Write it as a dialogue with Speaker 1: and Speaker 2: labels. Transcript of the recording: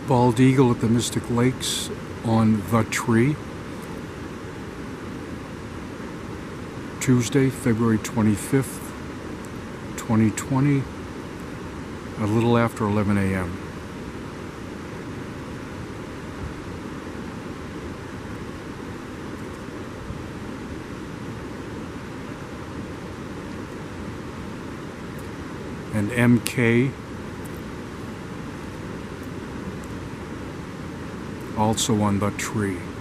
Speaker 1: Bald eagle at the Mystic Lakes on the tree. Tuesday, February 25th, 2020, a little after 11 a.m. And MK also on the tree.